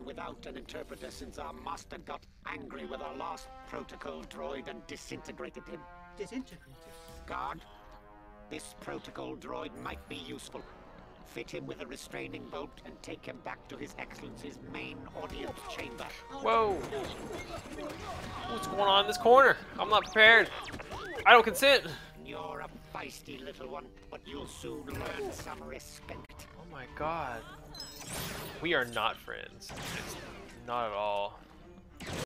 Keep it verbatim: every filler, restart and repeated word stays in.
without an interpreter since our master got angry with our last protocol droid and disintegrated him. Disintegrated? Guard, this protocol droid might be useful. Fit him with a restraining bolt and take him back to His Excellency's main audience chamber. Whoa! What's going on in this corner? I'm not prepared. I don't consent. You're a feisty little one, but you'll soon learn some respect. Oh my god. We are not friends. It's not at all.